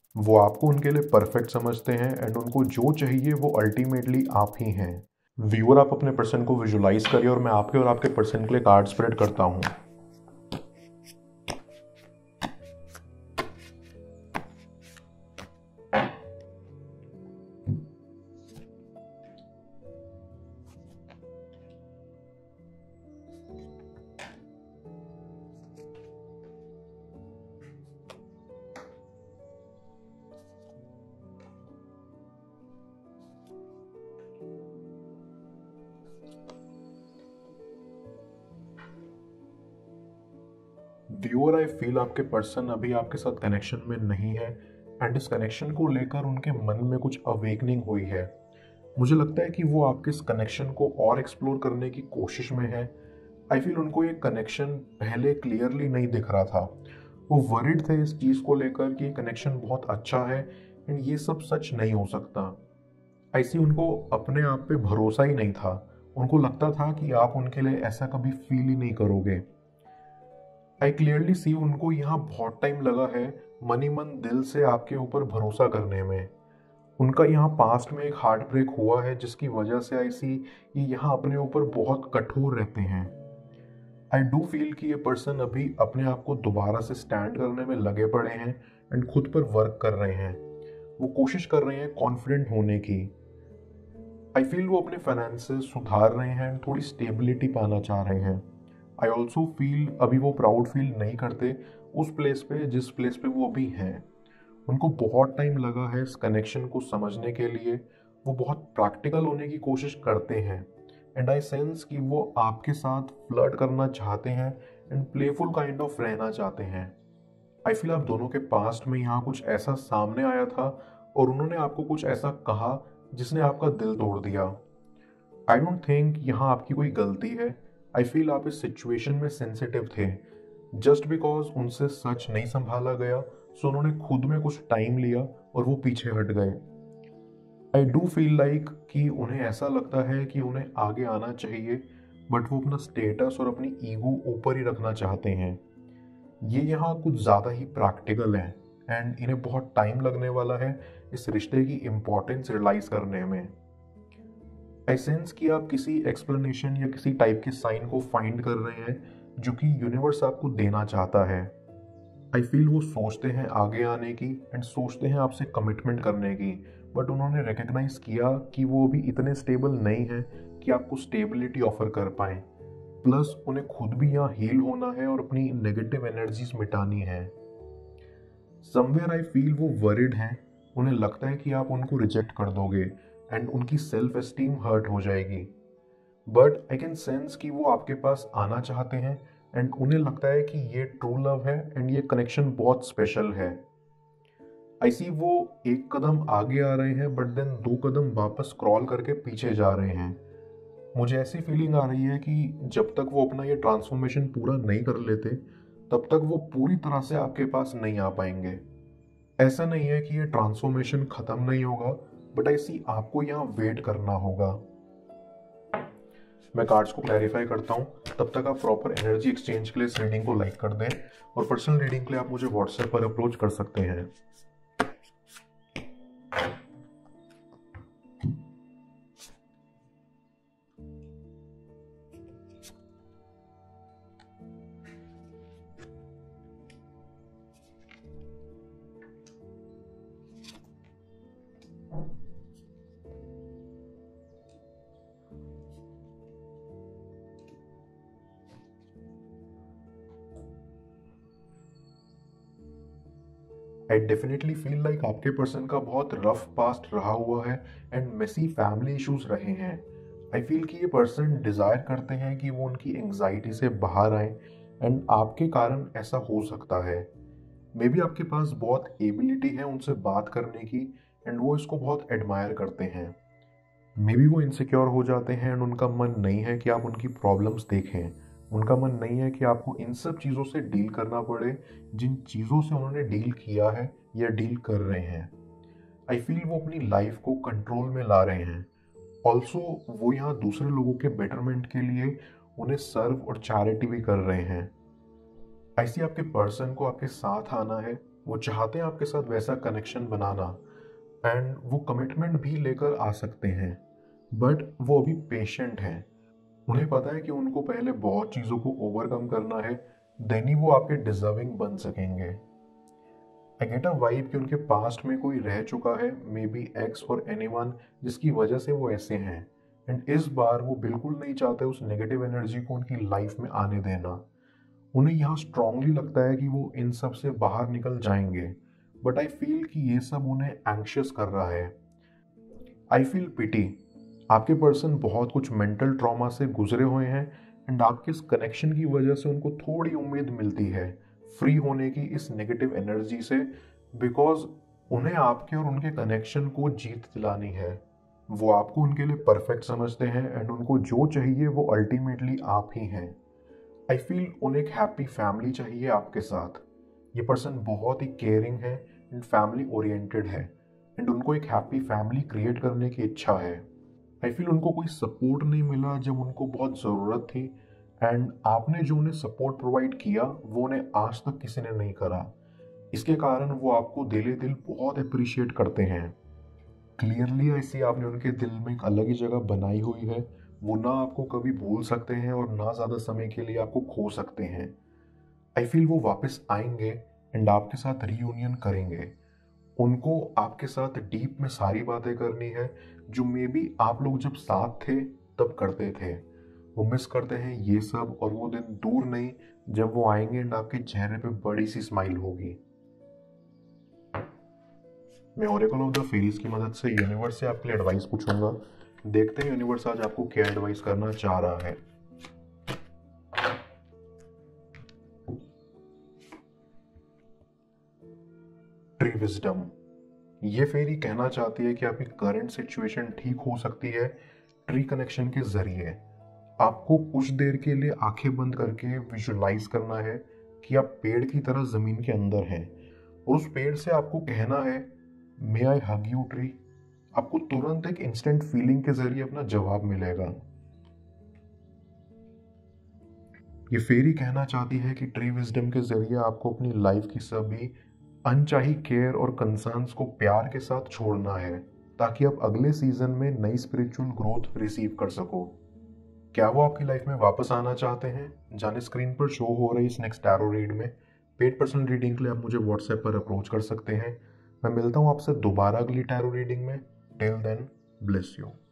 वो आपको उनके लिए परफेक्ट समझते हैं एंड उनको जो चाहिए वो अल्टीमेटली आप ही हैं। व्यूअर, आप अपने पर्सन को विजुलाइज करिए और मैं आपके और आपके पर्सन के लिए कार्ड स्प्रेड करता हूँ। व्यूअर, आई फील आपके पर्सन अभी आपके साथ कनेक्शन में नहीं है एंड इस कनेक्शन को लेकर उनके मन में कुछ अवेकनिंग हुई है। मुझे लगता है कि वो आपके इस कनेक्शन को और एक्सप्लोर करने की कोशिश में है। आई फील उनको ये कनेक्शन पहले क्लियरली नहीं दिख रहा था। वो वरिड थे इस चीज़ को लेकर कि कनेक्शन बहुत अच्छा है एंड ये सब सच नहीं हो सकता। ऐसी उनको अपने आप पे भरोसा ही नहीं था। उनको लगता था कि आप उनके लिए ऐसा कभी फील ही नहीं करोगे। आई क्लियरली सी उनको यहाँ बहुत टाइम लगा है मनी मन दिल से आपके ऊपर भरोसा करने में। उनका यहाँ पास्ट में एक हार्ट ब्रेक हुआ है जिसकी वजह से आई सी ये यहाँ अपने ऊपर बहुत कठोर रहते हैं। आई डू फील कि ये पर्सन अभी अपने आप को दोबारा से स्टैंड करने में लगे पड़े हैं एंड खुद पर वर्क कर रहे हैं। वो कोशिश कर रहे हैं कॉन्फिडेंट होने की। आई फील वो अपने फाइनेंसेस सुधार रहे हैं एंड थोड़ी स्टेबिलिटी पाना चाह रहे हैं। आई ऑल्सो फील अभी वो प्राउड फील नहीं करते उस प्लेस पे जिस प्लेस पे वो अभी हैं। उनको बहुत टाइम लगा है इस कनेक्शन को समझने के लिए। वो बहुत प्रैक्टिकल होने की कोशिश करते हैं एंड आई सेंस कि वो आपके साथ फ्लर्ट करना चाहते हैं एंड प्लेफुल काइंड ऑफ रहना चाहते हैं। आई फील आप दोनों के पास्ट में यहाँ कुछ ऐसा सामने आया था और उन्होंने आपको कुछ ऐसा कहा जिसने आपका दिल तोड़ दिया। आई डोंट थिंक यहाँ आपकी कोई गलती है। आई फील आप इस सिचुएशन में सेंसिटिव थे। जस्ट बिकॉज उनसे सच नहीं संभाला गया सो उन्होंने खुद में कुछ टाइम लिया और वो पीछे हट गए। आई डू फील लाइक कि उन्हें ऐसा लगता है कि उन्हें आगे आना चाहिए बट वो अपना स्टेटस और अपनी ईगो ऊपर ही रखना चाहते हैं। ये यहाँ कुछ ज़्यादा ही प्रैक्टिकल है एंड इन्हें बहुत टाइम लगने वाला है इस रिश्ते की इम्पोर्टेंस रियलाइज करने में। आई सेंस कि आप किसी एक्सप्लेनेशन या किसी टाइप के साइन को फाइंड कर रहे हैं जो कि यूनिवर्स आपको देना चाहता है। आई फील वो सोचते हैं आगे आने की एंड सोचते हैं आपसे कमिटमेंट करने की बट उन्होंने रिकग्नाइज किया कि वो अभी इतने स्टेबल नहीं है कि आपको स्टेबिलिटी ऑफर कर पाए। प्लस उन्हें खुद भी यहाँ हील होना है और अपनी नेगेटिव एनर्जीज मिटानी है। समवेयर आई फील वो वरिड हैं। उन्हें लगता है कि आप उनको रिजेक्ट कर दोगे एंड उनकी सेल्फ एस्टीम हर्ट हो जाएगी। बट आई कैन सेंस कि वो आपके पास आना चाहते हैं एंड उन्हें लगता है कि ये ट्रू लव है एंड ये कनेक्शन बहुत स्पेशल है। आई सी वो एक कदम आगे आ रहे हैं बट देन दो कदम वापस क्रॉल करके पीछे जा रहे हैं। मुझे ऐसी फीलिंग आ रही है कि जब तक वो अपना ये ट्रांसफॉर्मेशन पूरा नहीं कर लेते तब तक वो पूरी तरह से आपके पास नहीं आ पाएंगे। ऐसा नहीं है कि ये ट्रांसफॉर्मेशन खत्म नहीं होगा बट आई सी आपको यहाँ वेट करना होगा। मैं कार्ड्स को क्लैरिफाई करता हूँ, तब तक आप प्रॉपर एनर्जी एक्सचेंज के लिए इस रीडिंग को लाइक कर दें और पर्सनल रीडिंग के लिए आप मुझे व्हाट्सएप पर अप्रोच कर सकते हैं। आई डेफिनेटली फील लाइक आपके पर्सन का बहुत रफ पास्ट रहा हुआ है एंड मेसी फैमिली इश्यूज रहे हैं। आई फील कि ये पर्सन डिज़ायर करते हैं कि वो उनकी एंग्जाइटी से बाहर आए एंड आपके कारण ऐसा हो सकता है। मे बी आपके पास बहुत एबिलिटी है उनसे बात करने की एंड वो इसको बहुत एडमायर करते हैं। मे बी वो इनसिक्योर हो जाते हैं एंड उनका मन नहीं है कि आप उनकी प्रॉब्लम्स देखें। उनका मन नहीं है कि आपको इन सब चीज़ों से डील करना पड़े जिन चीज़ों से उन्होंने डील किया है या डील कर रहे हैं। आई फील वो अपनी लाइफ को कंट्रोल में ला रहे हैं। ऑल्सो वो यहाँ दूसरे लोगों के बेटरमेंट के लिए उन्हें सर्व और चैरिटी भी कर रहे हैं। आई सी आपके पर्सन को आपके साथ आना है वो चाहते हैं आपके साथ वैसा कनेक्शन बनाना एंड वो कमिटमेंट भी लेकर आ सकते हैं, बट वो अभी पेशेंट हैं। उन्हें पता है कि उनको पहले बहुत चीज़ों को ओवरकम करना है, देन ही वो आपके डिजर्विंग बन सकेंगे। आई गेट अ वाइब कि उनके पास्ट में कोई रह चुका है, मे बी एक्स और एनीवन, जिसकी वजह से वो ऐसे हैं। एंड इस बार वो बिल्कुल नहीं चाहते उस नेगेटिव एनर्जी को उनकी लाइफ में आने देना। उन्हें यहाँ स्ट्रांगली लगता है कि वो इन सब से बाहर निकल जाएंगे, बट आई फील कि ये सब उन्हें एंग्शियस कर रहा है। I feel pity. आपके पर्सन बहुत कुछ मेंटल ट्रॉमा से गुजरे हुए हैं एंड आपके इस कनेक्शन की वजह से उनको थोड़ी उम्मीद मिलती है फ्री होने की इस नेगेटिव एनर्जी से, बिकॉज उन्हें आपके और उनके कनेक्शन को जीत दिलानी है। वो आपको उनके लिए परफेक्ट समझते हैं एंड उनको जो चाहिए वो अल्टीमेटली आप ही हैं। आई फील उन्हें एक हैप्पी फैमिली चाहिए आपके साथ। ये पर्सन बहुत ही केयरिंग है एंड फैमिली ओरिएंटेड है एंड उनको एक हैप्पी फैमिली क्रिएट करने की इच्छा है। आई फील उनको कोई सपोर्ट नहीं मिला जब उनको बहुत ज़रूरत थी, एंड आपने जो उन्हें सपोर्ट प्रोवाइड किया वो उन्हें आज तक किसी ने नहीं करा। इसके कारण वो आपको दिले दिल बहुत अप्रिशिएट करते हैं। क्लियरली ऐसी आपने उनके दिल में एक अलग ही जगह बनाई हुई है। वो ना आपको कभी भूल सकते हैं और ना ज़्यादा समय के लिए आपको खो सकते हैं। आई फील वो वापस आएंगे एंड आपके साथ रीयूनियन करेंगे। उनको आपके साथ डीप में सारी बातें करनी है जो मे बी आप लोग जब साथ थे तब करते थे। वो मिस करते हैं ये सब, और वो दिन दूर नहीं जब वो आएंगे एंड आपके चेहरे पे बड़ी सी स्माइल होगी। मैं ओरेकल ऑफ द फेरीज की मदद से यूनिवर्स से आपके लिए एडवाइस पूछूंगा। देखते हैं यूनिवर्स आज आपको क्या एडवाइस करना चाह रहा है। Tree wisdom. ये फेरी कहना चाहती है कि आपकी करंट सिचुएशन ठीक हो सकती है ट्री कनेक्शन के जरिए। आपको कुछ देर के लिए आंखें बंद करके विजुलाइज करना है कि आप पेड़ की तरह जमीन के अंदर हैं और उस पेड़ से आपको कहना है मे आई हग यू ट्री। आपको तुरंत एक इंस्टेंट फीलिंग के जरिए अपना जवाब मिलेगा। ये फेरी कहना चाहती है कि ट्री विजडम के जरिए आपको अपनी लाइफ की सभी अनचाही केयर और कंसर्न्स को प्यार के साथ छोड़ना है, ताकि आप अगले सीजन में नई स्पिरिचुअल ग्रोथ रिसीव कर सको। क्या वो आपकी लाइफ में वापस आना चाहते हैं? जाने स्क्रीन पर शो हो रही इस नेक्स्ट टैरो रीड में। पेड पर्सनल रीडिंग के लिए आप मुझे व्हाट्सएप पर अप्रोच कर सकते हैं। मैं मिलता हूँ आपसे दोबारा अगली टैरो रीडिंग में। Till then, bless you.